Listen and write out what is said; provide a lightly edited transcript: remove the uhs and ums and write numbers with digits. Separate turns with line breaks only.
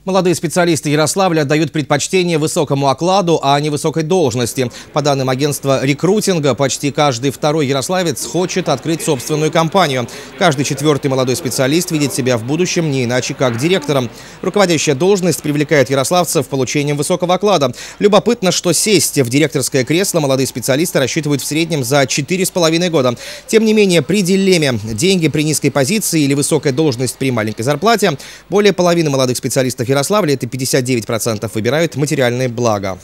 Молодые специалисты Ярославля отдают предпочтение высокому окладу, а не высокой должности. По данным агентства рекрутинга, почти каждый второй ярославец хочет открыть собственную компанию. Каждый четвертый молодой специалист видит себя в будущем не иначе как директором. Руководящая должность привлекает ярославцев получением высокого оклада. Любопытно, что сесть в директорское кресло молодые специалисты рассчитывают в среднем за 4,5 года. Тем не менее, при дилемме деньги при низкой позиции или высокая должность при маленькой зарплате, более половины молодых специалистов Ярославля, это 59%, выбирают материальные блага.